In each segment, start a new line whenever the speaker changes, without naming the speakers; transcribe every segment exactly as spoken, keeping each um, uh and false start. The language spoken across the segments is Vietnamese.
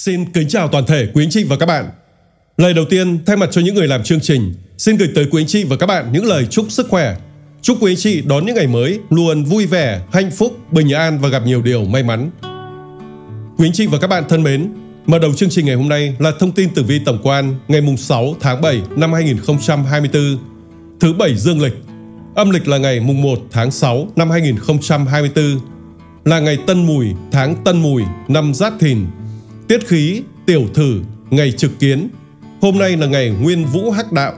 Xin kính chào toàn thể quý anh chị và các bạn. Lời đầu tiên, thay mặt cho những người làm chương trình, xin gửi tới quý anh chị và các bạn những lời chúc sức khỏe. Chúc quý anh chị đón những ngày mới luôn vui vẻ, hạnh phúc, bình an và gặp nhiều điều may mắn. Quý anh chị và các bạn thân mến, mở đầu chương trình ngày hôm nay là thông tin tử vi tổng quan ngày sáu tháng bảy năm hai nghìn không trăm hai mươi tư, thứ bảy dương lịch, âm lịch là ngày một tháng sáu năm hai nghìn không trăm hai mươi tư, là ngày Tân Mùi, tháng Tân Mùi, năm Giáp Thìn, tiết khí Tiểu Thử, ngày Trực Kiến. Hôm nay là ngày Nguyên Vũ Hắc Đạo.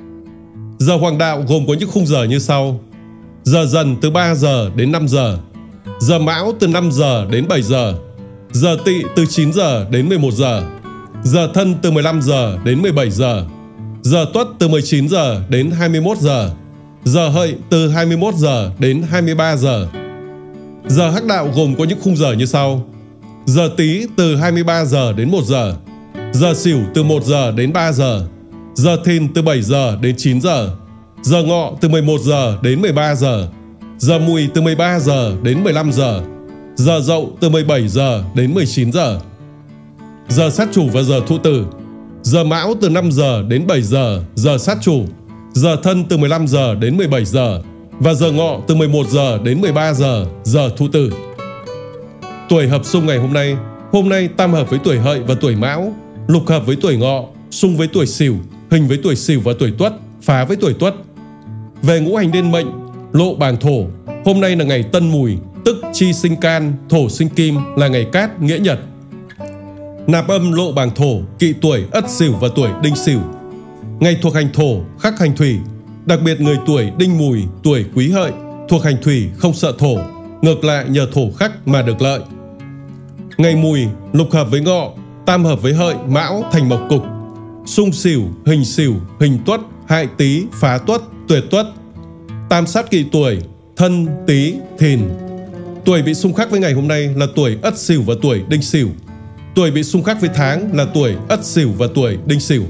Giờ Hoàng Đạo gồm có những khung giờ như sau: giờ Dần từ ba giờ đến năm giờ, giờ Mão từ năm giờ đến bảy giờ, giờ Tỵ từ chín giờ đến mười một giờ, giờ Thân từ mười lăm giờ đến mười bảy giờ, giờ Tuất từ mười chín giờ đến hai mươi mốt giờ, giờ Hợi từ hai mươi mốt giờ đến hai mươi ba giờ. Giờ Hắc Đạo gồm có những khung giờ như sau: giờ Tý từ hai mươi ba giờ đến một giờ, giờ Sửu từ một giờ đến ba giờ, giờ Thìn từ bảy giờ đến chín giờ, giờ Ngọ từ mười một giờ đến mười ba giờ, giờ Mùi từ mười ba giờ đến mười lăm giờ, giờ Dậu từ mười bảy giờ đến mười chín giờ. Giờ Sát Chủ và giờ Thụ Tử: giờ Mão từ năm giờ đến bảy giờ, giờ Sát Chủ, giờ Thân từ mười lăm giờ đến mười bảy giờ, và giờ Ngọ từ mười một giờ đến mười ba giờ, giờ Thụ Tử. Tuổi hợp xung ngày hôm nay: hôm nay tam hợp với tuổi Hợi và tuổi Mão, lục hợp với tuổi Ngọ, xung với tuổi Sửu, hình với tuổi Sửu và tuổi Tuất, phá với tuổi Tuất. Về ngũ hành niên mệnh, lộ bàng thổ, hôm nay là ngày Tân Mùi, tức chi sinh can, thổ sinh kim, là ngày Cát, nghĩa nhật. Nạp âm lộ bàng thổ, kỵ tuổi Ất Sửu và tuổi Đinh Sửu. Ngày thuộc hành thổ, khắc hành thủy, đặc biệt người tuổi Đinh Mùi, tuổi Quý Hợi, thuộc hành thủy không sợ thổ, ngược lại nhờ thổ khắc mà được lợi. Ngày Mùi, lục hợp với Ngọ, tam hợp với Hợi, Mão thành mộc cục, xung Sửu, hình Sửu, hình Tuất, hại Tý, phá Tuất, tuyệt Tuất. Tam sát kỵ tuổi Thân, Tý, Thìn. Tuổi bị xung khắc với ngày hôm nay là tuổi Ất Sửu và tuổi Đinh Sửu. Tuổi bị xung khắc với tháng là tuổi Ất Sửu và tuổi Đinh Sửu.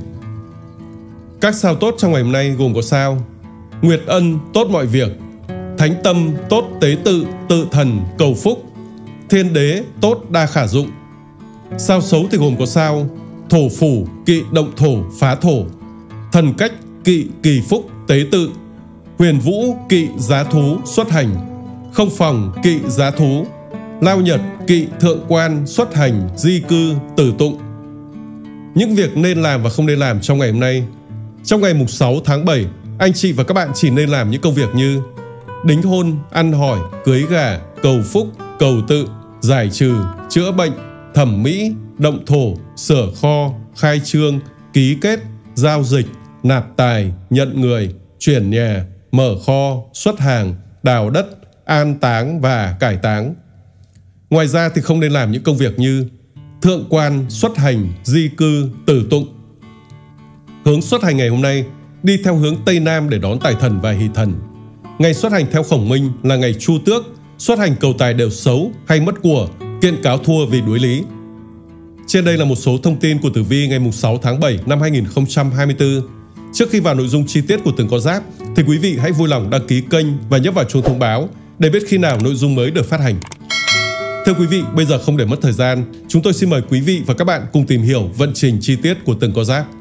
Các sao tốt trong ngày hôm nay gồm có sao: Nguyệt Ân tốt mọi việc, Thánh Tâm tốt tế tự, tự thần, cầu phúc, Thiên Đế tốt đa khả dụng. Sao xấu thì gồm có sao: Thổ Phủ kỵ động thổ, phá thổ, Thần Cách kỵ kỳ phúc, tế tự, Huyền Vũ kỵ giá thú, xuất hành, Không Phòng kỵ giá thú, Lao Nhật kỵ thượng quan, xuất hành, di cư, tử tụng. Những việc nên làm và không nên làm trong ngày hôm nay: trong ngày sáu tháng bảy, anh chị và các bạn chỉ nên làm những công việc như đính hôn, ăn hỏi, cưới gà, cầu phúc, cầu tự, giải trừ, chữa bệnh, thẩm mỹ, động thổ, sửa kho, khai trương, ký kết, giao dịch, nạp tài, nhận người, chuyển nhà, mở kho, xuất hàng, đào đất, an táng và cải táng. Ngoài ra thì không nên làm những công việc như thượng quan, xuất hành, di cư, tử tụng. Hướng xuất hành ngày hôm nay: đi theo hướng Tây Nam để đón tài thần và hỷ thần. Ngày xuất hành theo Khổng Minh là ngày Chu Tước, xuất hành cầu tài đều xấu hay mất của, kiện cáo thua vì đối lý. Trên đây là một số thông tin của tử vi ngày sáu tháng bảy năm hai nghìn không trăm hai mươi tư. Trước khi vào nội dung chi tiết của từng con giáp thì quý vị hãy vui lòng đăng ký kênh và nhấp vào chuông thông báo để biết khi nào nội dung mới được phát hành. Thưa quý vị, bây giờ không để mất thời gian, chúng tôi xin mời quý vị và các bạn cùng tìm hiểu vận trình chi tiết của từng con giáp.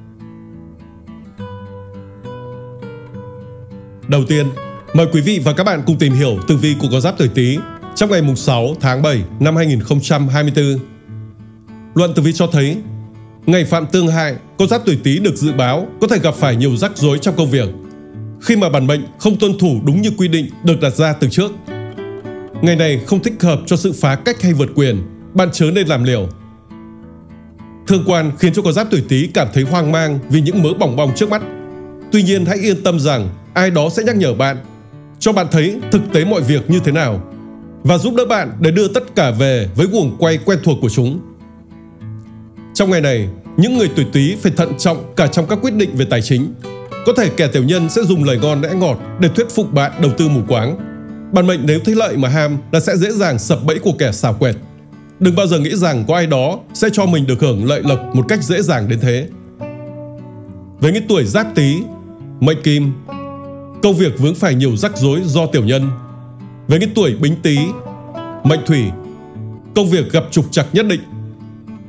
Đầu tiên, mời quý vị và các bạn cùng tìm hiểu tử vi của con giáp tuổi Tý trong ngày sáu tháng bảy năm hai nghìn không trăm hai mươi tư. Luận tử vi cho thấy, ngày Phạm Tương Hại, con giáp tuổi Tý được dự báo có thể gặp phải nhiều rắc rối trong công việc khi mà bản mệnh không tuân thủ đúng như quy định được đặt ra từ trước. Ngày này không thích hợp cho sự phá cách hay vượt quyền, bạn chớ nên làm liều. Thương quan khiến cho con giáp tuổi Tý cảm thấy hoang mang vì những mớ bòng bong trước mắt. Tuy nhiên hãy yên tâm rằng ai đó sẽ nhắc nhở bạn, cho bạn thấy thực tế mọi việc như thế nào và giúp đỡ bạn để đưa tất cả về với guồng quay quen thuộc của chúng. Trong ngày này, những người tuổi Tý phải thận trọng cả trong các quyết định về tài chính. Có thể kẻ tiểu nhân sẽ dùng lời ngon lẽ ngọt để thuyết phục bạn đầu tư mù quáng. Bản mệnh nếu thấy lợi mà ham là sẽ dễ dàng sập bẫy của kẻ xảo quyệt. Đừng bao giờ nghĩ rằng có ai đó sẽ cho mình được hưởng lợi lộc một cách dễ dàng đến thế. Với những tuổi Giáp Tý, mệnh Kim, công việc vướng phải nhiều rắc rối do tiểu nhân. Với những tuổi Bính Tý, mệnh Thủy, công việc gặp trục trặc nhất định.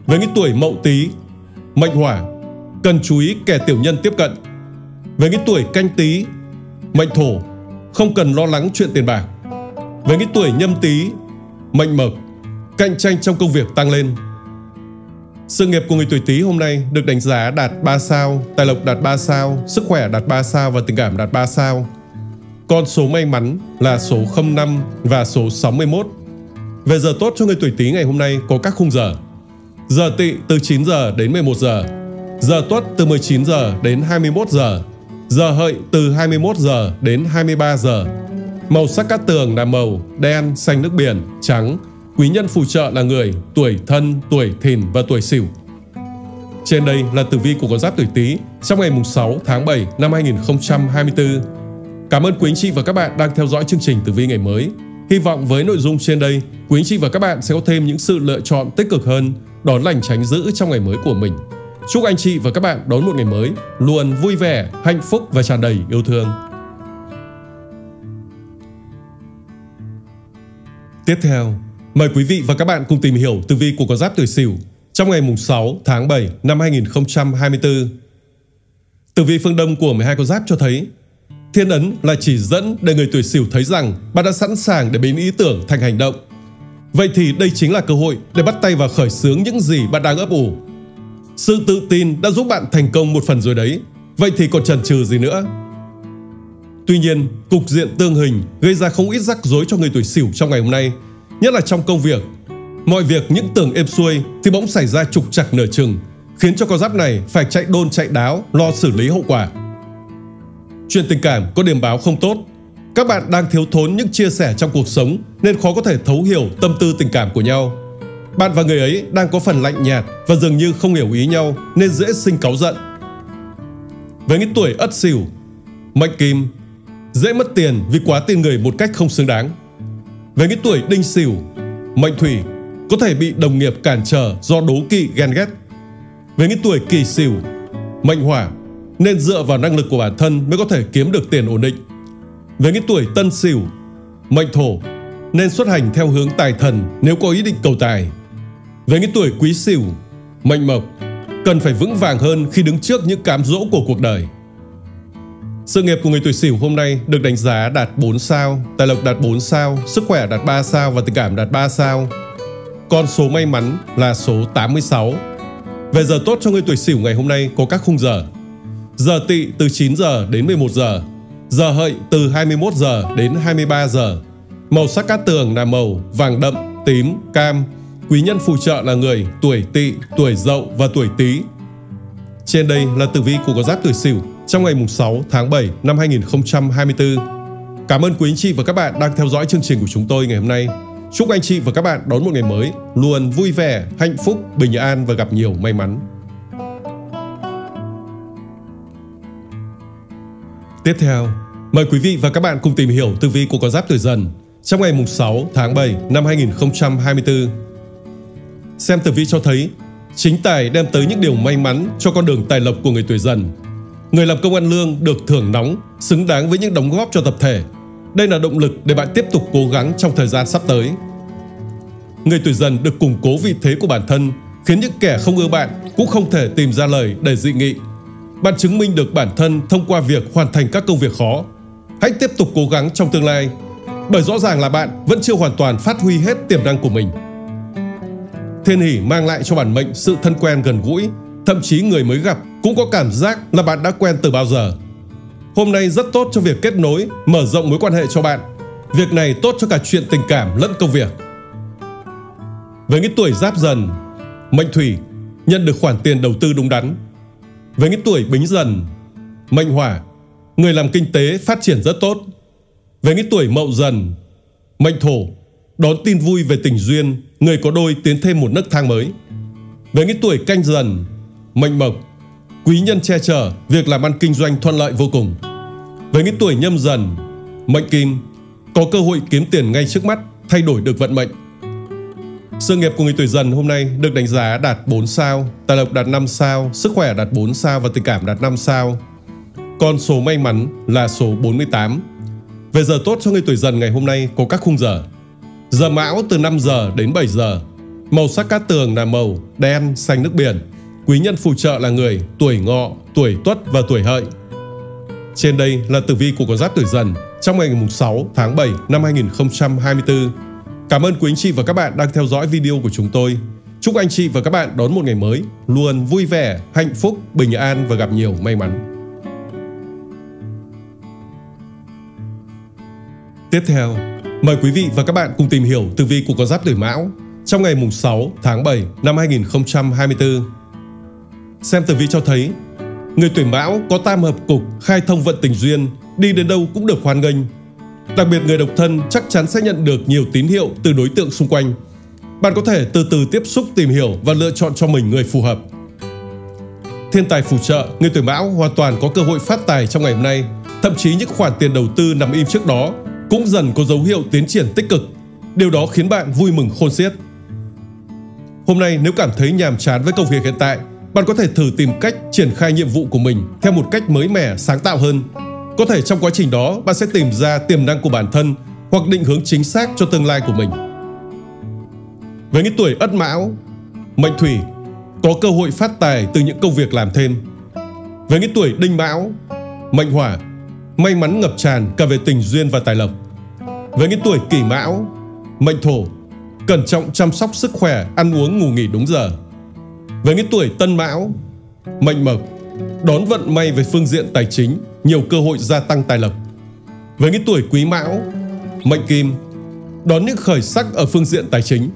Với những tuổi Mậu Tý, mệnh Hỏa, cần chú ý kẻ tiểu nhân tiếp cận. Với những tuổi Canh Tý, mệnh Thổ, không cần lo lắng chuyện tiền bạc. Với những tuổi Nhâm Tý, mệnh Mộc, cạnh tranh trong công việc tăng lên. Sự nghiệp của người tuổi Tý hôm nay được đánh giá đạt ba sao, tài lộc đạt ba sao, sức khỏe đạt ba sao và tình cảm đạt ba sao. Con số may mắn là số không năm và số sáu mươi mốt. Về giờ tốt cho người tuổi Tý ngày hôm nay có các khung giờ. Giờ Tỵ từ chín giờ đến mười một giờ. Giờ Tuất từ mười chín giờ đến hai mươi mốt giờ. Giờ Hợi từ hai mươi mốt giờ đến hai mươi ba giờ. Màu sắc cát tường là màu đen, xanh nước biển, trắng. Quý nhân phù trợ là người tuổi Thân, tuổi Thìn và tuổi Sửu. Trên đây là tử vi của con giáp tuổi Tý trong ngày sáu tháng bảy năm hai nghìn không trăm hai mươi tư. Cảm ơn quý anh chị và các bạn đang theo dõi chương trình tử vi ngày mới. Hy vọng với nội dung trên đây, quý anh chị và các bạn sẽ có thêm những sự lựa chọn tích cực hơn, đón lành tránh dữ trong ngày mới của mình. Chúc anh chị và các bạn đón một ngày mới luôn vui vẻ, hạnh phúc và tràn đầy yêu thương. Tiếp theo, mời quý vị và các bạn cùng tìm hiểu tử vi của con giáp tuổi Sửu trong ngày sáu tháng bảy năm hai nghìn không trăm hai mươi tư. Tử vi phương Đông của mười hai con giáp cho thấy thiên ấn là chỉ dẫn để người tuổi Sửu thấy rằng bạn đã sẵn sàng để biến ý tưởng thành hành động. Vậy thì đây chính là cơ hội để bắt tay vào khởi xướng những gì bạn đang ấp ủ. Sự tự tin đã giúp bạn thành công một phần rồi đấy, vậy thì còn chần chừ gì nữa? Tuy nhiên, cục diện tương hình gây ra không ít rắc rối cho người tuổi Sửu trong ngày hôm nay, nhất là trong công việc. Mọi việc những tưởng êm xuôi thì bỗng xảy ra trục trặc nửa chừng, khiến cho con giáp này phải chạy đôn chạy đáo lo xử lý hậu quả. Chuyện tình cảm có điểm báo không tốt. Các bạn đang thiếu thốn những chia sẻ trong cuộc sống nên khó có thể thấu hiểu tâm tư tình cảm của nhau. Bạn và người ấy đang có phần lạnh nhạt và dường như không hiểu ý nhau nên dễ sinh cáu giận. Với những tuổi Ất Sửu, mệnh Kim, dễ mất tiền vì quá tin người một cách không xứng đáng. Với những tuổi Đinh Sửu, mệnh Thủy, có thể bị đồng nghiệp cản trở do đố kỵ ghen ghét. Với những tuổi Kỷ Sửu, mệnh Hỏa, nên dựa vào năng lực của bản thân mới có thể kiếm được tiền ổn định. Với những tuổi Tân Sửu, mệnh Thổ, nên xuất hành theo hướng tài thần nếu có ý định cầu tài. Với những tuổi Quý Sửu, mệnh Mộc, cần phải vững vàng hơn khi đứng trước những cám dỗ của cuộc đời. Sự nghiệp của người tuổi Sửu hôm nay được đánh giá đạt bốn sao, tài lộc đạt bốn sao, sức khỏe đạt ba sao và tình cảm đạt ba sao. Con số may mắn là số tám mươi sáu. Về giờ tốt cho người tuổi Sửu ngày hôm nay có các khung giờ. Giờ Tỵ từ chín giờ đến mười một giờ. Giờ Hợi từ hai mươi mốt giờ đến hai mươi ba giờ. Màu sắc cát tường là màu vàng đậm, tím, cam. Quý nhân phù trợ là người tuổi Tỵ, tuổi Dậu và tuổi Tý. Trên đây là tử vi của con giáp tuổi Sửu trong ngày sáu tháng bảy năm hai nghìn không trăm hai mươi tư. Cảm ơn quý anh chị và các bạn đang theo dõi chương trình của chúng tôi ngày hôm nay. Chúc anh chị và các bạn đón một ngày mới luôn vui vẻ, hạnh phúc, bình an và gặp nhiều may mắn. Tiếp theo, mời quý vị và các bạn cùng tìm hiểu tử vi của con giáp tuổi Dần trong ngày sáu tháng bảy năm hai nghìn không trăm hai mươi tư. Xem tử vi cho thấy chính tài đem tới những điều may mắn cho con đường tài lộc của người tuổi Dần. Người làm công ăn lương được thưởng nóng, xứng đáng với những đóng góp cho tập thể. Đây là động lực để bạn tiếp tục cố gắng trong thời gian sắp tới. Người tuổi Dần được củng cố vị thế của bản thân, khiến những kẻ không ưa bạn cũng không thể tìm ra lời để dị nghị. Bạn chứng minh được bản thân thông qua việc hoàn thành các công việc khó. Hãy tiếp tục cố gắng trong tương lai, bởi rõ ràng là bạn vẫn chưa hoàn toàn phát huy hết tiềm năng của mình. Thiên hỷ mang lại cho bản mệnh sự thân quen gần gũi, thậm chí người mới gặp cũng có cảm giác là bạn đã quen từ bao giờ. Hôm nay rất tốt cho việc kết nối, mở rộng mối quan hệ cho bạn. Việc này tốt cho cả chuyện tình cảm lẫn công việc. Với những tuổi Giáp Dần, mệnh Thủy, nhận được khoản tiền đầu tư đúng đắn. Với những tuổi Bính Dần, mệnh Hỏa, người làm kinh tế phát triển rất tốt. Với những tuổi Mậu Dần, mệnh Thổ, đón tin vui về tình duyên, người có đôi tiến thêm một nấc thang mới. Với những tuổi Canh Dần, mệnh Mộc, quý nhân che chở, việc làm ăn kinh doanh thuận lợi vô cùng. Với những tuổi Nhâm Dần, mệnh Kim, có cơ hội kiếm tiền ngay trước mắt, thay đổi được vận mệnh. Sự nghiệp của người tuổi Dần hôm nay được đánh giá đạt bốn sao, tài lộc đạt năm sao, sức khỏe đạt bốn sao và tình cảm đạt năm sao. Con số may mắn là số bốn mươi tám. Về giờ tốt cho người tuổi Dần ngày hôm nay có các khung giờ. Giờ Mão từ năm giờ đến bảy giờ. Màu sắc cát tường là màu đen, xanh nước biển. Quý nhân phù trợ là người tuổi Ngọ, tuổi Tuất và tuổi Hợi. Trên đây là tử vi của con giáp tuổi Dần trong ngày sáu tháng bảy năm hai nghìn không trăm hai mươi tư. Cảm ơn quý anh chị và các bạn đang theo dõi video của chúng tôi. Chúc anh chị và các bạn đón một ngày mới luôn vui vẻ, hạnh phúc, bình an và gặp nhiều may mắn. Tiếp theo, mời quý vị và các bạn cùng tìm hiểu tử vi của con giáp tuổi Mão trong ngày sáu tháng bảy năm hai nghìn không trăm hai mươi tư. Xem tử vi cho thấy, người tuổi Mão có tam hợp cục khai thông vận tình duyên, đi đến đâu cũng được hoan nghênh. Đặc biệt người độc thân chắc chắn sẽ nhận được nhiều tín hiệu từ đối tượng xung quanh. Bạn có thể từ từ tiếp xúc, tìm hiểu và lựa chọn cho mình người phù hợp. Thiên tài phù trợ, người tuổi Mão hoàn toàn có cơ hội phát tài trong ngày hôm nay. Thậm chí những khoản tiền đầu tư nằm im trước đó cũng dần có dấu hiệu tiến triển tích cực. Điều đó khiến bạn vui mừng khôn xiết. Hôm nay nếu cảm thấy nhàm chán với công việc hiện tại, bạn có thể thử tìm cách triển khai nhiệm vụ của mình theo một cách mới mẻ, sáng tạo hơn. Có thể trong quá trình đó bạn sẽ tìm ra tiềm năng của bản thân hoặc định hướng chính xác cho tương lai của mình. Với những tuổi Ất Mão, mệnh Thủy, có cơ hội phát tài từ những công việc làm thêm. Với những tuổi Đinh Mão, mệnh Hỏa, may mắn ngập tràn cả về tình duyên và tài lộc. Với những tuổi Kỷ Mão, mệnh Thổ, cẩn trọng chăm sóc sức khỏe, ăn uống ngủ nghỉ đúng giờ. Với những tuổi Tân Mão, mệnh Mộc, đón vận may về phương diện tài chính, nhiều cơ hội gia tăng tài lộc. Với những tuổi Quý Mão, mệnh Kim, đón những khởi sắc ở phương diện tài chính.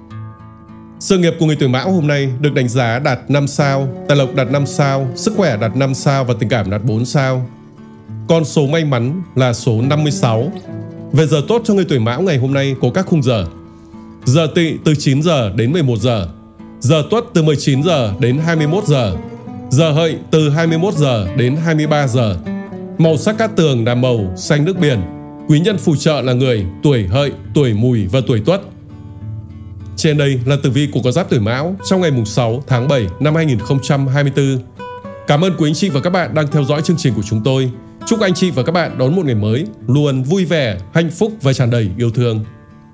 Sự nghiệp của người tuổi Mão hôm nay được đánh giá đạt năm sao, tài lộc đạt năm sao, sức khỏe đạt năm sao và tình cảm đạt bốn sao. Con số may mắn là số năm mươi sáu. Về giờ tốt cho người tuổi Mão ngày hôm nay có các khung giờ: giờ Tỵ từ chín giờ đến mười một giờ, giờ Tuất từ mười chín giờ đến hai mươi mốt giờ, giờ Hợi từ hai mươi mốt giờ đến hai mươi ba giờ. Màu sắc cát tường là màu xanh nước biển. Quý nhân phù trợ là người tuổi Hợi, tuổi Mùi và tuổi Tuất. Trên đây là tử vi của con giáp tuổi Mão trong ngày sáu tháng bảy năm hai nghìn không trăm hai mươi tư. Cảm ơn quý anh chị và các bạn đang theo dõi chương trình của chúng tôi. Chúc anh chị và các bạn đón một ngày mới luôn vui vẻ, hạnh phúc và tràn đầy yêu thương.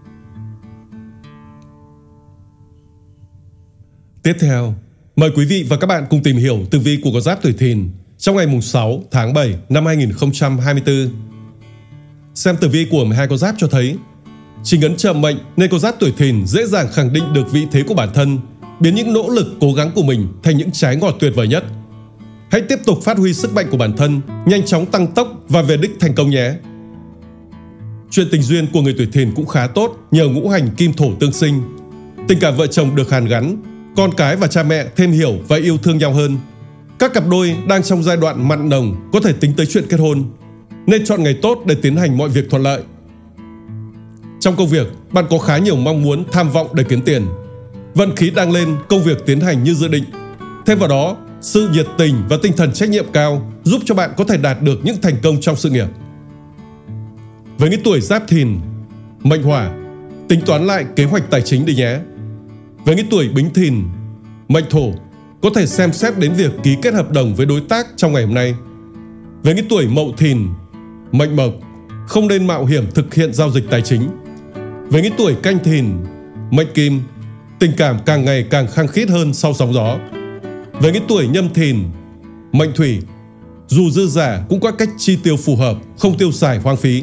Tiếp theo, mời quý vị và các bạn cùng tìm hiểu tử vi của con giáp tuổi Thìn trong ngày sáu tháng bảy năm hai nghìn không trăm hai mươi tư. Xem tử vi của mười hai con giáp cho thấy, chính ấn trợ mệnh nên con giáp tuổi Thìn dễ dàng khẳng định được vị thế của bản thân, biến những nỗ lực cố gắng của mình thành những trái ngọt tuyệt vời nhất. Hãy tiếp tục phát huy sức mạnh của bản thân, nhanh chóng tăng tốc và về đích thành công nhé. Chuyện tình duyên của người tuổi Thìn cũng khá tốt nhờ ngũ hành kim thổ tương sinh. Tình cảm vợ chồng được hàn gắn, con cái và cha mẹ thêm hiểu và yêu thương nhau hơn. Các cặp đôi đang trong giai đoạn mặn nồng có thể tính tới chuyện kết hôn, nên chọn ngày tốt để tiến hành mọi việc thuận lợi. Trong công việc, bạn có khá nhiều mong muốn, tham vọng để kiếm tiền. Vận khí đang lên, công việc tiến hành như dự định. Thêm vào đó, sự nhiệt tình và tinh thần trách nhiệm cao giúp cho bạn có thể đạt được những thành công trong sự nghiệp. Với những tuổi Giáp Thìn, mệnh Hỏa, tính toán lại kế hoạch tài chính đi nhé. Với những tuổi Bính Thìn, mệnh Thổ, có thể xem xét đến việc ký kết hợp đồng với đối tác trong ngày hôm nay. Với những tuổi Mậu Thìn, mệnh Mộc, không nên mạo hiểm thực hiện giao dịch tài chính. Với những tuổi Canh Thìn, mệnh Kim, tình cảm càng ngày càng khăng khít hơn sau sóng gió. Với những tuổi Nhâm Thìn, mệnh Thủy, dù dư giả cũng có cách chi tiêu phù hợp, không tiêu xài hoang phí.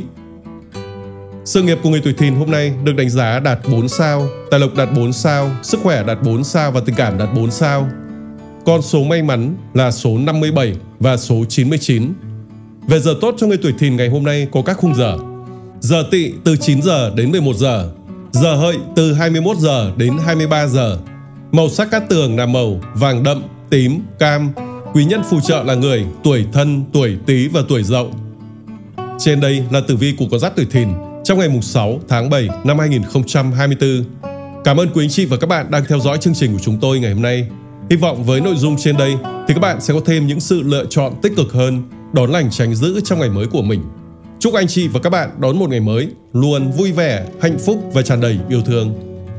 Sự nghiệp của người tuổi Thìn hôm nay được đánh giá đạt bốn sao, tài lộc đạt bốn sao, sức khỏe đạt bốn sao và tình cảm đạt bốn sao. Con số may mắn là số năm mươi bảy và số chín mươi chín. Về giờ tốt cho người tuổi Thìn ngày hôm nay có các khung giờ: giờ Tỵ từ chín giờ đến mười một giờ, giờ Hợi từ hai mươi mốt giờ đến hai mươi ba giờ. Màu sắc cát tường là màu vàng đậm, tím, cam. Quý nhân phù trợ là người tuổi Thân, tuổi Tý và tuổi Dậu. Trên đây là tử vi của con giáp tuổi Thìn trong ngày sáu tháng bảy năm hai nghìn không trăm hai mươi tư. Cảm ơn quý anh chị và các bạn đang theo dõi chương trình của chúng tôi ngày hôm nay. Hy vọng với nội dung trên đây thì các bạn sẽ có thêm những sự lựa chọn tích cực hơn, đón lành tránh dữ trong ngày mới của mình. Chúc anh chị và các bạn đón một ngày mới luôn vui vẻ, hạnh phúc và tràn đầy yêu thương.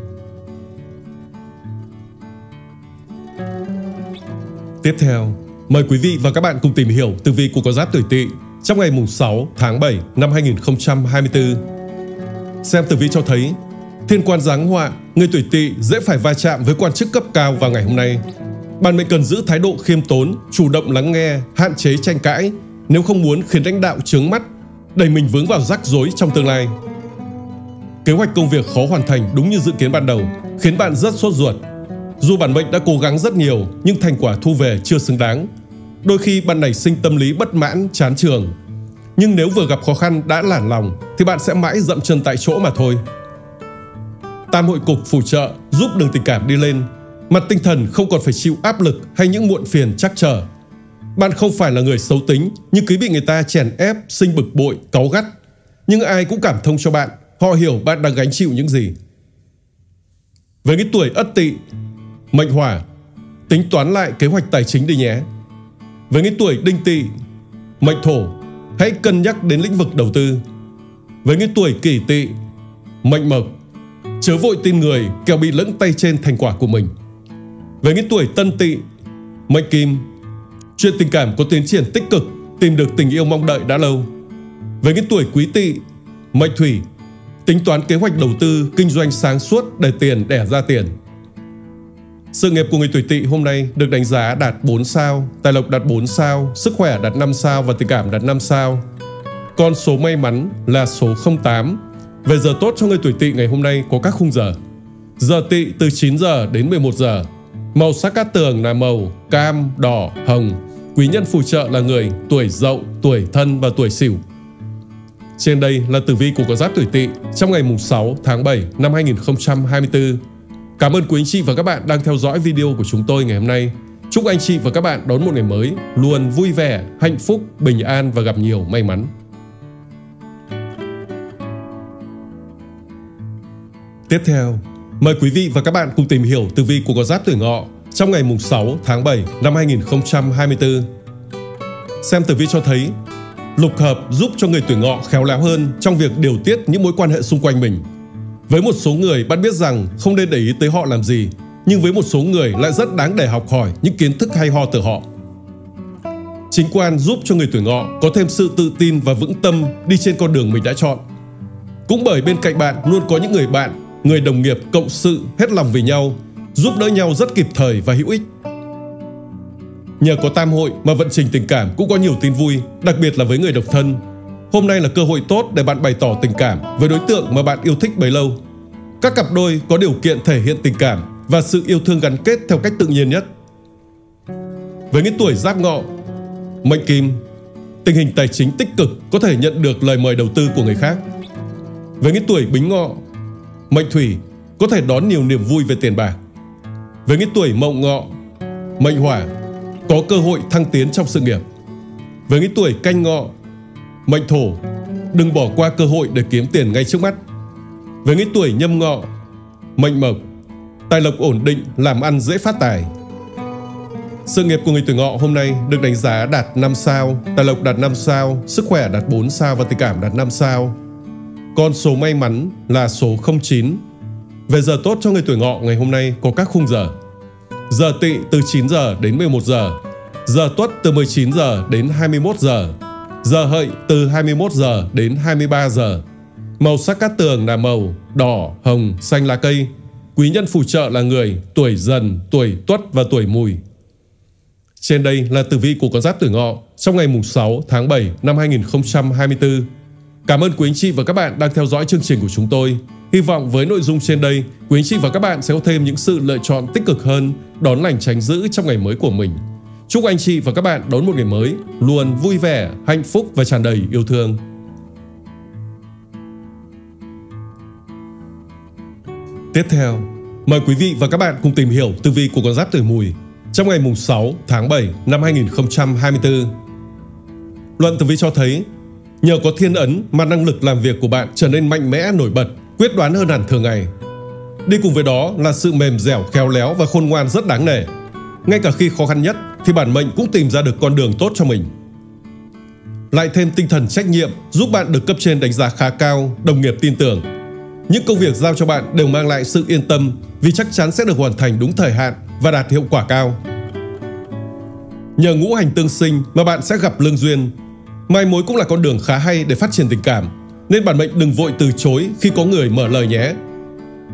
Tiếp theo, mời quý vị và các bạn cùng tìm hiểu tử vi của con giáp tuổi Tỵ trong ngày sáu tháng bảy năm hai nghìn không trăm hai mươi tư. Xem tử vi cho thấy, Thiên quan giáng họa, người tuổi Tỵ dễ phải va chạm với quan chức cấp cao vào ngày hôm nay. Bạn mệnh cần giữ thái độ khiêm tốn, chủ động lắng nghe, hạn chế tranh cãi nếu không muốn khiến lãnh đạo chướng mắt, đẩy mình vướng vào rắc rối trong tương lai. Kế hoạch công việc khó hoàn thành đúng như dự kiến ban đầu, khiến bạn rất sốt ruột. Dù bản mệnh đã cố gắng rất nhiều, nhưng thành quả thu về chưa xứng đáng. Đôi khi bạn nảy sinh tâm lý bất mãn, chán chường. Nhưng nếu vừa gặp khó khăn đã nản lòng, thì bạn sẽ mãi dậm chân tại chỗ mà thôi. Tam hội cục phù trợ giúp đường tình cảm đi lên. Mặt tinh thần không còn phải chịu áp lực hay những muộn phiền trắc trở. Bạn không phải là người xấu tính, nhưng cứ bị người ta chèn ép, sinh bực bội, cáu gắt. Nhưng ai cũng cảm thông cho bạn, họ hiểu bạn đang gánh chịu những gì. Với cái tuổi Ất Tỵ, mệnh Hỏa, tính toán lại kế hoạch tài chính đi nhé. Với cái tuổi Đinh Tỵ, mệnh Thổ, hãy cân nhắc đến lĩnh vực đầu tư. Với cái tuổi Kỷ Tỵ, mệnh Mộc, chớ vội tin người kẻo bị lẫn tay trên thành quả của mình. Với cái tuổi Tân Tỵ, mệnh Kim, chuyện tình cảm có tiến triển tích cực, tìm được tình yêu mong đợi đã lâu. Với cái tuổi Quý Tỵ, mệnh Thủy, tính toán kế hoạch đầu tư, kinh doanh sáng suốt để tiền đẻ ra tiền. Sự nghiệp của người tuổi Tỵ hôm nay được đánh giá đạt bốn sao, tài lộc đạt bốn sao, sức khỏe đạt năm sao và tình cảm đạt năm sao. Con số may mắn là số không tám. Về giờ tốt cho người tuổi Tỵ ngày hôm nay có các khung giờ. Giờ Tỵ từ chín giờ đến mười một giờ. Màu sắc cát tường là màu cam, đỏ, hồng. Quý nhân phù trợ là người tuổi Dậu, tuổi Thân và tuổi Sửu. Trên đây là tử vi của con giáp tuổi Tỵ trong ngày mùng sáu tháng bảy năm hai nghìn không trăm hai mươi tư. Cảm ơn quý anh chị và các bạn đang theo dõi video của chúng tôi ngày hôm nay. Chúc anh chị và các bạn đón một ngày mới luôn vui vẻ, hạnh phúc, bình an và gặp nhiều may mắn. Tiếp theo, mời quý vị và các bạn cùng tìm hiểu tử vi của con giáp tuổi Ngọ trong ngày mùng sáu tháng bảy năm hai nghìn không trăm hai mươi tư. Xem tử vi cho thấy, lục hợp giúp cho người tuổi Ngọ khéo léo hơn trong việc điều tiết những mối quan hệ xung quanh mình. Với một số người bạn biết rằng không nên để ý tới họ làm gì, nhưng với một số người lại rất đáng để học hỏi những kiến thức hay ho từ họ. Chính quan giúp cho người tuổi Ngọ có thêm sự tự tin và vững tâm đi trên con đường mình đã chọn. Cũng bởi bên cạnh bạn luôn có những người bạn, người đồng nghiệp cộng sự hết lòng vì nhau, giúp đỡ nhau rất kịp thời và hữu ích. Nhờ có tam hội mà vận trình tình cảm cũng có nhiều tin vui, đặc biệt là với người độc thân. Hôm nay là cơ hội tốt để bạn bày tỏ tình cảm với đối tượng mà bạn yêu thích bấy lâu. Các cặp đôi có điều kiện thể hiện tình cảm và sự yêu thương gắn kết theo cách tự nhiên nhất. Với những tuổi Giáp Ngọ, mệnh Kim, tình hình tài chính tích cực có thể nhận được lời mời đầu tư của người khác. Với những tuổi Bính Ngọ, mệnh Thủy, có thể đón nhiều niềm vui về tiền bạc. Với những tuổi Mậu Ngọ, mệnh Hỏa, có cơ hội thăng tiến trong sự nghiệp. Với những tuổi Canh Ngọ, mệnh Thổ, đừng bỏ qua cơ hội để kiếm tiền ngay trước mắt. Với những tuổi Nhâm Ngọ, mệnh Mộc, tài lộc ổn định, làm ăn dễ phát tài. Sự nghiệp của người tuổi Ngọ hôm nay được đánh giá đạt năm sao, tài lộc đạt năm sao, sức khỏe đạt bốn sao và tình cảm đạt năm sao. Con số may mắn là số không chín. Về giờ tốt cho người tuổi Ngọ ngày hôm nay có các khung giờ. Giờ Tỵ từ chín giờ đến mười một giờ. Giờ Tuất từ mười chín giờ đến hai mươi mốt giờ. Giờ Hợi từ hai mươi mốt giờ đến hai mươi ba giờ. Màu sắc cát tường là màu đỏ, hồng, xanh lá cây. Quý nhân phù trợ là người tuổi Dần, tuổi Tuất và tuổi Mùi. Trên đây là tử vi của con giáp tuổi Ngọ trong ngày mùng sáu tháng bảy năm hai nghìn không trăm hai mươi tư. Cảm ơn quý anh chị và các bạn đang theo dõi chương trình của chúng tôi. Hy vọng với nội dung trên đây, quý anh chị và các bạn sẽ có thêm những sự lựa chọn tích cực hơn, đón lành tránh dữ trong ngày mới của mình. Chúc anh chị và các bạn đón một ngày mới luôn vui vẻ, hạnh phúc và tràn đầy yêu thương. Tiếp theo, mời quý vị và các bạn cùng tìm hiểu tử vi của con giáp tuổi Mùi trong ngày mùng sáu tháng bảy năm hai nghìn không trăm hai mươi tư. Luận tử vi cho thấy, nhờ có thiên ấn mà năng lực làm việc của bạn trở nên mạnh mẽ, nổi bật, quyết đoán hơn hẳn thường ngày. Đi cùng với đó là sự mềm dẻo, khéo léo và khôn ngoan rất đáng nể. Ngay cả khi khó khăn nhất thì bản mệnh cũng tìm ra được con đường tốt cho mình. Lại thêm tinh thần trách nhiệm giúp bạn được cấp trên đánh giá khá cao, đồng nghiệp tin tưởng. Những công việc giao cho bạn đều mang lại sự yên tâm vì chắc chắn sẽ được hoàn thành đúng thời hạn và đạt hiệu quả cao. Nhờ ngũ hành tương sinh mà bạn sẽ gặp lương duyên. Mai mối cũng là con đường khá hay để phát triển tình cảm, nên bản mệnh đừng vội từ chối khi có người mở lời nhé.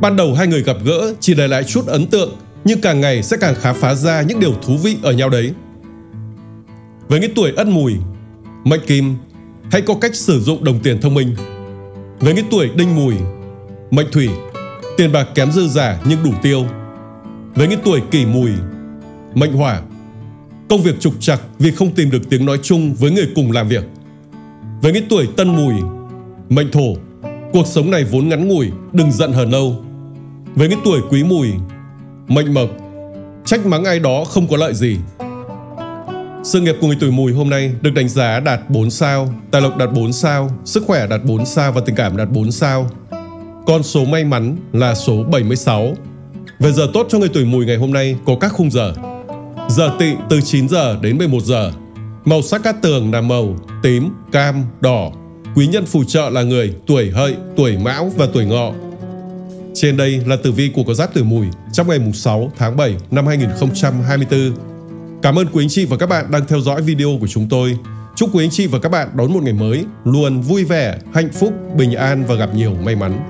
Ban đầu hai người gặp gỡ chỉ để lại chút ấn tượng, nhưng càng ngày sẽ càng khám phá ra những điều thú vị ở nhau đấy. Với những tuổi Ất Mùi, mệnh Kim, hãy có cách sử dụng đồng tiền thông minh. Với những tuổi Đinh Mùi, mệnh Thủy, tiền bạc kém dư giả nhưng đủ tiêu. Với những tuổi Kỷ Mùi, mệnh Hỏa, công việc trục trặc vì không tìm được tiếng nói chung với người cùng làm việc. Với những tuổi Tân Mùi, mệnh Thổ, cuộc sống này vốn ngắn ngủi, đừng giận hờn lâu. Với những tuổi Quý Mùi, mệnh Mộc, trách mắng ai đó không có lợi gì. Sự nghiệp của người tuổi Mùi hôm nay được đánh giá đạt bốn sao, tài lộc đạt bốn sao, sức khỏe đạt bốn sao và tình cảm đạt bốn sao. Con số may mắn là số bảy mươi sáu. Về giờ tốt cho người tuổi Mùi ngày hôm nay có các khung giờ. Giờ Tỵ từ chín giờ đến mười một giờ. Màu sắc cát tường là màu tím, cam, đỏ. Quý nhân phù trợ là người tuổi Hợi, tuổi Mão và tuổi Ngọ. Trên đây là tử vi của con giáp tuổi Mùi trong ngày sáu tháng bảy năm hai nghìn không trăm hai mươi tư. Cảm ơn quý anh chị và các bạn đang theo dõi video của chúng tôi. Chúc quý anh chị và các bạn đón một ngày mới luôn vui vẻ, hạnh phúc, bình an và gặp nhiều may mắn.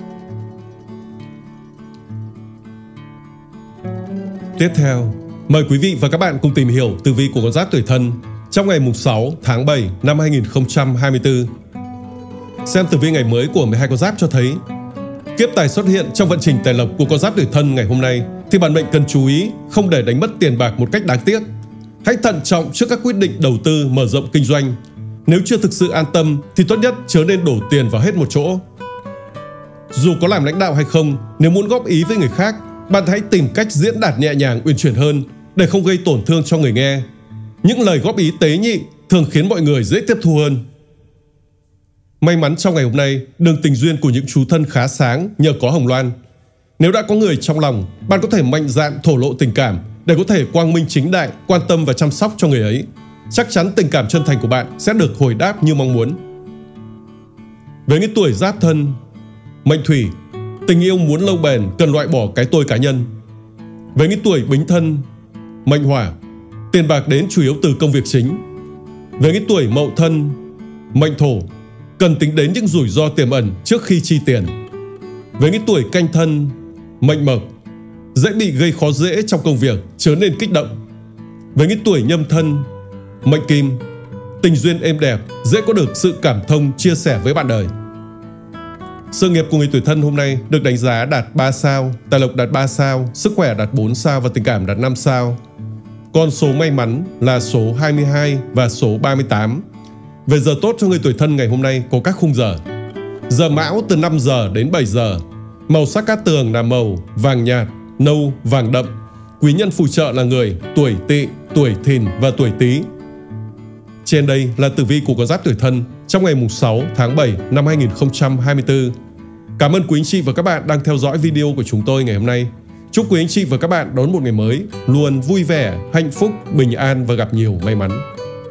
Tiếp theo, mời quý vị và các bạn cùng tìm hiểu tử vi của con giáp tuổi Thân trong ngày sáu tháng bảy năm hai nghìn không trăm hai mươi tư. Xem tử vi ngày mới của mười hai con giáp cho thấy kiếp tài xuất hiện trong vận trình tài lộc của con giáp tuổi Thân ngày hôm nay thì bản mệnh cần chú ý không để đánh mất tiền bạc một cách đáng tiếc. Hãy thận trọng trước các quyết định đầu tư mở rộng kinh doanh. Nếu chưa thực sự an tâm thì tốt nhất chớ nên đổ tiền vào hết một chỗ. Dù có làm lãnh đạo hay không, nếu muốn góp ý với người khác, bạn hãy tìm cách diễn đạt nhẹ nhàng, uyển chuyển hơn để không gây tổn thương cho người nghe. Những lời góp ý tế nhị thường khiến mọi người dễ tiếp thu hơn. May mắn trong ngày hôm nay, đường tình duyên của những chú thân khá sáng nhờ có hồng loan. Nếu đã có người trong lòng, bạn có thể mạnh dạn thổ lộ tình cảm để có thể quang minh chính đại, quan tâm và chăm sóc cho người ấy. Chắc chắn tình cảm chân thành của bạn sẽ được hồi đáp như mong muốn. Với những tuổi Giáp Thân, mệnh Thủy, tình yêu muốn lâu bền cần loại bỏ cái tôi cá nhân. Với những tuổi Bính Thân, mệnh Hỏa, tiền bạc đến chủ yếu từ công việc chính. Với những tuổi Mậu Thân, mệnh Thổ, cần tính đến những rủi ro tiềm ẩn trước khi chi tiền. Với những tuổi Canh Thân, mệnh Mộc, dễ bị gây khó dễ trong công việc, chớ nên kích động. Với những tuổi Nhâm Thân, mệnh Kim, tình duyên êm đẹp, dễ có được sự cảm thông chia sẻ với bạn đời. Sự nghiệp của người tuổi Thân hôm nay được đánh giá đạt ba sao, tài lộc đạt ba sao, sức khỏe đạt bốn sao và tình cảm đạt năm sao. Con số may mắn là số hai mươi hai và số ba mươi tám. Về giờ tốt cho người tuổi Thân ngày hôm nay có các khung giờ. Giờ Mão từ năm giờ đến bảy giờ. Màu sắc cát tường là màu vàng nhạt, nâu, vàng đậm. Quý nhân phù trợ là người tuổi Tỵ, tuổi Thìn và tuổi Tý. Trên đây là tử vi của con giáp tuổi Thân trong ngày sáu tháng bảy năm hai nghìn không trăm hai mươi tư. Cảm ơn quý anh chị và các bạn đang theo dõi video của chúng tôi ngày hôm nay. Chúc quý anh chị và các bạn đón một ngày mới luôn vui vẻ, hạnh phúc, bình an và gặp nhiều may mắn.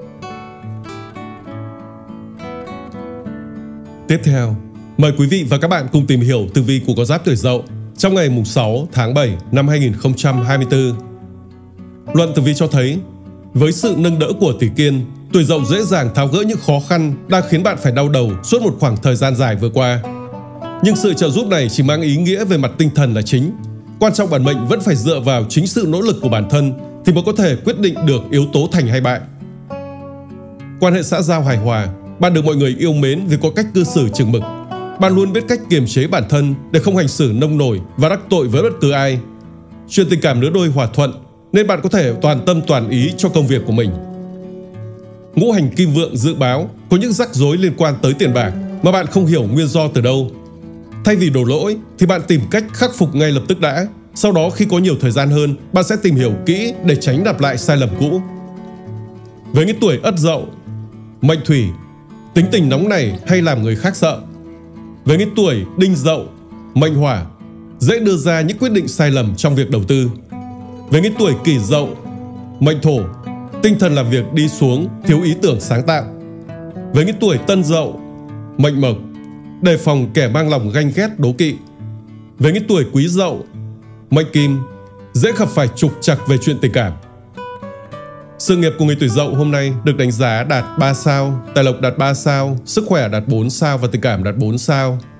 Tiếp theo, mời quý vị và các bạn cùng tìm hiểu tử vi của con giáp tuổi Dậu trong ngày sáu tháng bảy năm hai nghìn không trăm hai mươi tư. Luận tử vi cho thấy, với sự nâng đỡ của tỷ kiên, tuổi Dậu dễ dàng tháo gỡ những khó khăn đang khiến bạn phải đau đầu suốt một khoảng thời gian dài vừa qua. Nhưng sự trợ giúp này chỉ mang ý nghĩa về mặt tinh thần là chính. Quan trọng bản mệnh vẫn phải dựa vào chính sự nỗ lực của bản thân thì mới có thể quyết định được yếu tố thành hay bại. Quan hệ xã giao hài hòa, bạn được mọi người yêu mến vì có cách cư xử chừng mực. Bạn luôn biết cách kiềm chế bản thân để không hành xử nông nổi và đắc tội với bất cứ ai. Chuyện tình cảm lứa đôi hòa thuận nên bạn có thể toàn tâm toàn ý cho công việc của mình. Ngũ hành kim vượng dự báo có những rắc rối liên quan tới tiền bạc mà bạn không hiểu nguyên do từ đâu. Thay vì đổ lỗi thì bạn tìm cách khắc phục ngay lập tức đã. Sau đó khi có nhiều thời gian hơn, bạn sẽ tìm hiểu kỹ để tránh lặp lại sai lầm cũ. Với những tuổi Ất Dậu, mệnh Thủy, tính tình nóng nảy hay làm người khác sợ. Với những tuổi Đinh Dậu, mệnh Hỏa, dễ đưa ra những quyết định sai lầm trong việc đầu tư. Với những tuổi Kỷ Dậu, mệnh Thổ, tinh thần làm việc đi xuống, thiếu ý tưởng sáng tạo. Với những tuổi Tân Dậu, mệnh Mộc, đề phòng kẻ mang lòng ganh ghét đố kỵ. Với những tuổi Quý Dậu, mệnh Kim, dễ gặp phải trục trặc về chuyện tình cảm. Sự nghiệp của người tuổi Dậu hôm nay được đánh giá đạt ba sao, tài lộc đạt ba sao, sức khỏe đạt bốn sao và tình cảm đạt bốn sao.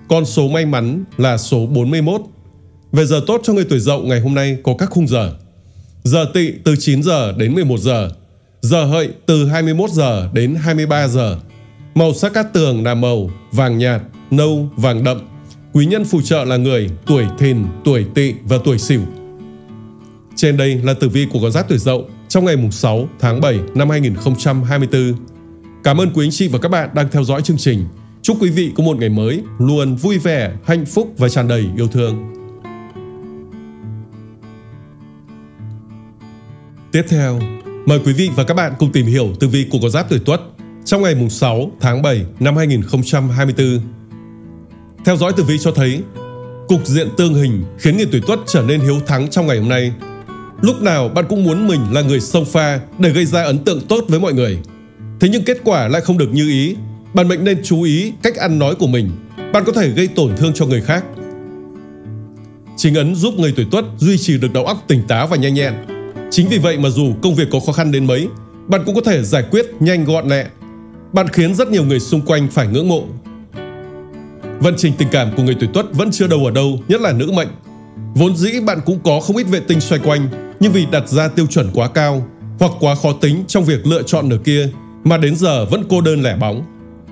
Con số may mắn là số bốn mươi mốt. Về giờ tốt cho người tuổi Dậu ngày hôm nay có các khung giờ. Giờ Tỵ từ chín giờ đến mười một giờ. Giờ Hợi từ hai mươi mốt giờ đến hai mươi ba giờ. Màu sắc cát tường là màu vàng nhạt, nâu, vàng đậm. Quý nhân phù trợ là người tuổi Thìn, tuổi Tỵ và tuổi Sửu. Trên đây là tử vi của con giáp tuổi Dậu trong ngày sáu tháng bảy năm hai nghìn không trăm hai mươi tư. Cảm ơn quý anh chị và các bạn đang theo dõi chương trình. Chúc quý vị có một ngày mới luôn vui vẻ, hạnh phúc và tràn đầy yêu thương. Tiếp theo, mời quý vị và các bạn cùng tìm hiểu tử vi của con giáp tuổi Tuất trong ngày sáu tháng bảy năm hai nghìn không trăm hai mươi tư. Theo dõi tử vi cho thấy, cục diện tương hình khiến người tuổi Tuất trở nên hiếu thắng trong ngày hôm nay. Lúc nào bạn cũng muốn mình là người xông pha để gây ra ấn tượng tốt với mọi người. Thế nhưng kết quả lại không được như ý. Bạn mệnh nên chú ý cách ăn nói của mình. Bạn có thể gây tổn thương cho người khác. Chính ấn giúp người tuổi Tuất duy trì được đầu óc tỉnh táo và nhanh nhẹn. Chính vì vậy mà dù công việc có khó khăn đến mấy, bạn cũng có thể giải quyết nhanh gọn lẹ. Bạn khiến rất nhiều người xung quanh phải ngưỡng mộ. Vận trình tình cảm của người tuổi Tuất vẫn chưa đâu ở đâu, nhất là nữ mệnh. Vốn dĩ bạn cũng có không ít vệ tinh xoay quanh, nhưng vì đặt ra tiêu chuẩn quá cao hoặc quá khó tính trong việc lựa chọn nửa kia mà đến giờ vẫn cô đơn lẻ bóng.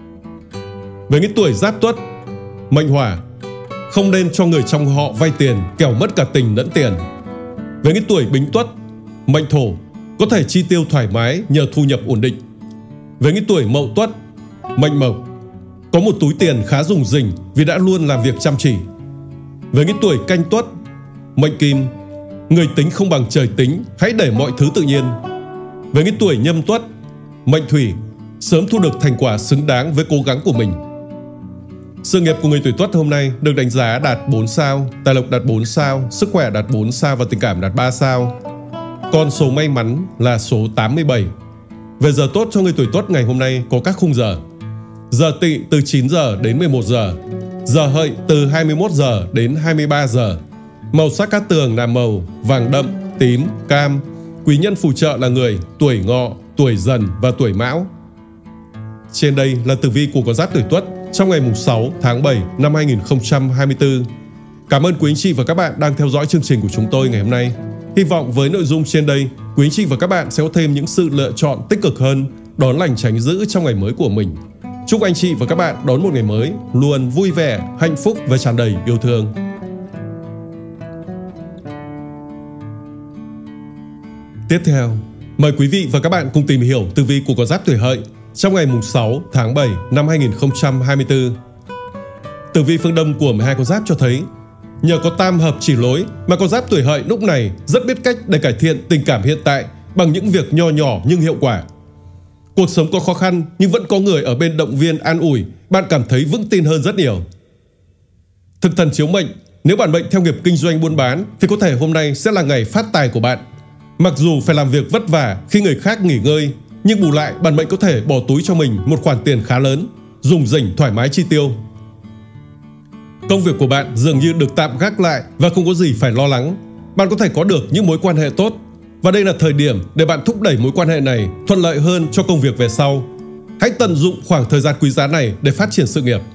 Với những tuổi Giáp Tuất, mệnh Hỏa, không nên cho người trong họ vay tiền kẻo mất cả tình lẫn tiền. Với những tuổi Bính Tuất, mệnh Thổ, có thể chi tiêu thoải mái nhờ thu nhập ổn định. Với những tuổi Mậu Tuất, mệnh Mộc, có một túi tiền khá rủng rỉnh vì đã luôn làm việc chăm chỉ. Với những tuổi Canh Tuất, mệnh Kim, người tính không bằng trời tính, hãy để mọi thứ tự nhiên. Với những tuổi Nhâm Tuất, mệnh Thủy, sớm thu được thành quả xứng đáng với cố gắng của mình. Sự nghiệp của người tuổi Tuất hôm nay được đánh giá đạt bốn sao, tài lộc đạt bốn sao, sức khỏe đạt bốn sao và tình cảm đạt ba sao. Con số may mắn là số tám mươi bảy. Về giờ tốt cho người tuổi Tuất ngày hôm nay có các khung giờ. Giờ Tỵ từ chín giờ đến mười một giờ. Giờ Hợi từ hai mươi mốt giờ đến hai mươi ba giờ. Màu sắc cát tường là màu vàng đậm, tím, cam. Quý nhân phù trợ là người tuổi Ngọ, tuổi Dần và tuổi Mão. Trên đây là tử vi của con giáp tuổi Tuất trong ngày sáu tháng bảy năm hai nghìn không trăm hai mươi tư. Cảm ơn quý anh chị và các bạn đang theo dõi chương trình của chúng tôi ngày hôm nay. Hy vọng với nội dung trên đây, quý anh chị và các bạn sẽ có thêm những sự lựa chọn tích cực hơn, đón lành tránh dữ trong ngày mới của mình. Chúc anh chị và các bạn đón một ngày mới luôn vui vẻ, hạnh phúc và tràn đầy yêu thương. Tiếp theo, mời quý vị và các bạn cùng tìm hiểu tử vi của con giáp tuổi Hợi trong ngày sáu tháng bảy năm hai nghìn không trăm hai mươi tư. Tử vi phương Đông của mười hai con giáp cho thấy, nhờ có tam hợp chỉ lối mà con giáp tuổi Hợi lúc này rất biết cách để cải thiện tình cảm hiện tại bằng những việc nho nhỏ nhưng hiệu quả. Cuộc sống có khó khăn nhưng vẫn có người ở bên động viên an ủi, bạn cảm thấy vững tin hơn rất nhiều. Thực thần chiếu mệnh, nếu bạn mệnh theo nghiệp kinh doanh buôn bán thì có thể hôm nay sẽ là ngày phát tài của bạn. Mặc dù phải làm việc vất vả khi người khác nghỉ ngơi, nhưng bù lại bản mệnh có thể bỏ túi cho mình một khoản tiền khá lớn, dùng rỉnh thoải mái chi tiêu. Công việc của bạn dường như được tạm gác lại và không có gì phải lo lắng. Bạn có thể có được những mối quan hệ tốt. Và đây là thời điểm để bạn thúc đẩy mối quan hệ này thuận lợi hơn cho công việc về sau. Hãy tận dụng khoảng thời gian quý giá này để phát triển sự nghiệp.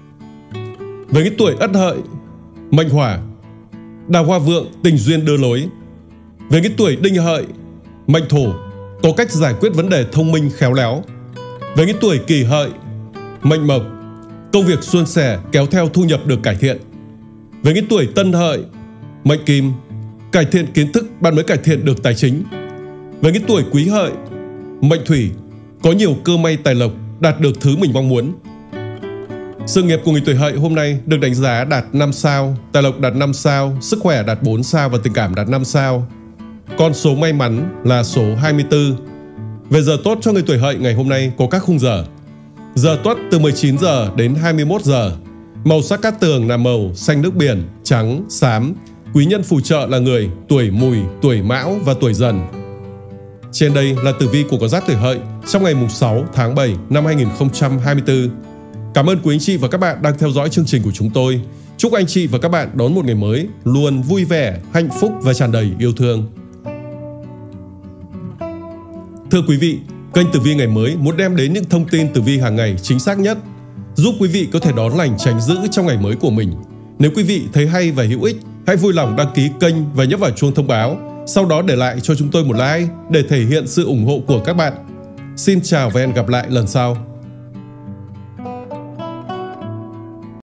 Với những tuổi Ất Hợi, mệnh Hỏa, đào hoa vượng, tình duyên đưa lối. Với những tuổi Đinh Hợi, mệnh Thổ, có cách giải quyết vấn đề thông minh khéo léo. Với những tuổi Kỷ Hợi, mệnh Mộc, công việc suôn sẻ kéo theo thu nhập được cải thiện. Với những tuổi Tân Hợi, mệnh Kim, cải thiện kiến thức bạn mới cải thiện được tài chính. Với những tuổi Quý Hợi, mệnh Thủy, có nhiều cơ may tài lộc, đạt được thứ mình mong muốn. Sự nghiệp của người tuổi Hợi hôm nay được đánh giá đạt năm sao, tài lộc đạt năm sao, sức khỏe đạt bốn sao và tình cảm đạt năm sao. Con số may mắn là số hai mươi tư. Về giờ tốt cho người tuổi Hợi ngày hôm nay có các khung giờ. Giờ Tuất từ mười chín giờ đến hai mươi mốt giờ. Màu sắc cát tường là màu xanh nước biển, trắng, xám. Quý nhân phù trợ là người tuổi Mùi, tuổi Mão và tuổi Dần. Trên đây là tử vi của con giáp tuổi Hợi trong ngày sáu tháng bảy năm hai nghìn không trăm hai mươi tư. Cảm ơn quý anh chị và các bạn đang theo dõi chương trình của chúng tôi. Chúc anh chị và các bạn đón một ngày mới luôn vui vẻ, hạnh phúc và tràn đầy yêu thương. Thưa quý vị, kênh Tử Vi Ngày Mới muốn đem đến những thông tin tử vi hàng ngày chính xác nhất. giúp quý vị có thể đón lành tránh dữ trong ngày mới của mình. Nếu quý vị thấy hay và hữu ích, hãy vui lòng đăng ký kênh và nhấp vào chuông thông báo, sau đó để lại cho chúng tôi một like để thể hiện sự ủng hộ của các bạn. Xin chào và hẹn gặp lại lần sau.